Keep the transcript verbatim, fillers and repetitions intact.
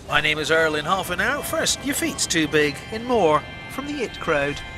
My name is Earl. In half an hour. First, your feet's too big. In more from the It Crowd.